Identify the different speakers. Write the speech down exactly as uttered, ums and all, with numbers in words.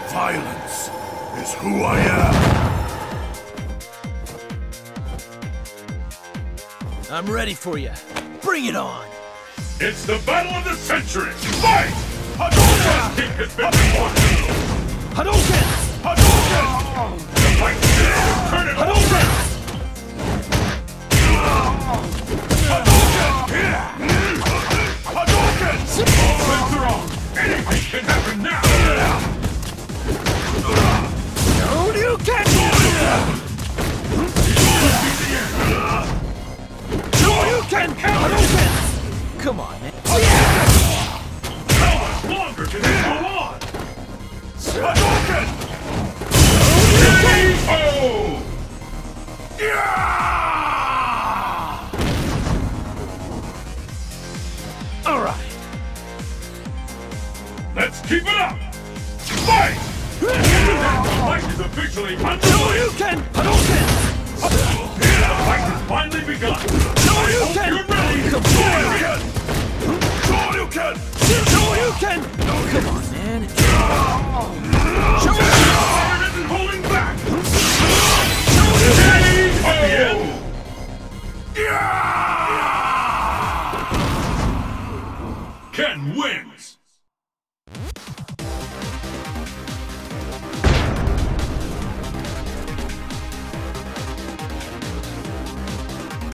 Speaker 1: Violence is who I am.
Speaker 2: I'm ready for you. Bring it on!
Speaker 1: It's the battle of the century! Fight! Hadouken! Kick has been won!
Speaker 2: Hadouken!
Speaker 1: Hadouken! The fight is turn it
Speaker 2: Hadouken!
Speaker 1: Hadouken! Hadouken! All bets are on! Anything can happen now!
Speaker 2: No, you can't! No, you can! Hadouken! Come on, man.
Speaker 1: How much longer can this go on? Hadouken! K O! Yeah!
Speaker 2: All right.
Speaker 1: Let's keep it up! Fight! The fight is officially underway!
Speaker 2: No, you can! Hadouken!
Speaker 1: The fight has finally begun!
Speaker 2: No, you
Speaker 1: I
Speaker 2: can!
Speaker 1: hope you're ready!
Speaker 2: Come
Speaker 1: Sure you can!
Speaker 2: No, you can! Come on, man. Show me!
Speaker 1: Iron isn't holding back! At the end! Yeah! Ken wins!